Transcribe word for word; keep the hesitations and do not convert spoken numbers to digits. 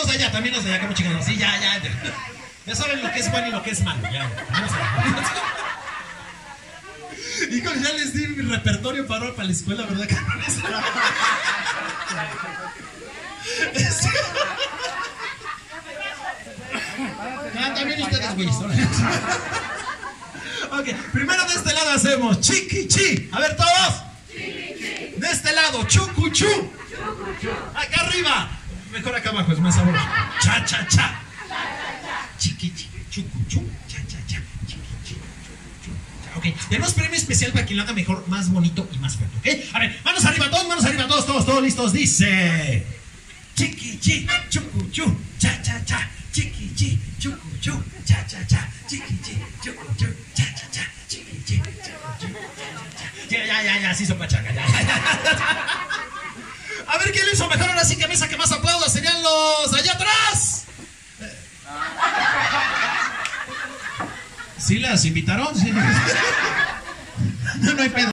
de allá, también los de allá, como chingados. Sí, ya, ya. Ya saben lo que es bueno y lo que es malo. Ya, vamos a... Híjole, ya les di mi repertorio para, para la escuela, ¿verdad, cabrones? Ah, también ustedes, güey. Ok, primero de este lado hacemos chiquichi. A ver, todos. De este lado, chucuchú. Acá arriba. Mejor acá abajo, es más sabroso. Cha, cha, cha. Chiquichi, chucuchú. Cha, cha, cha. Ok, tenemos premio especial para quien lo haga mejor, más bonito y más fuerte, ¿ok? A ver, manos arriba, todos, manos arriba, todos, todos, todos listos. Dice: chiqui, chi, chucu, chu, cha, cha, cha, chiqui, chi, chucu, chu, cha, cha, cha, chiqui, chi, chucu, chu, cha, cha, cha, chiqui, chi, chucu, chu, cha, cha, cha. Ya, ya, ya, ya, sí son pachaca, ya, ya, ya. A ver, ¿quién lo hizo mejor? Ahora sí que mesa que más aplauda serían los allá atrás. ¿Sí las invitaron? Sí. No, no hay pedo.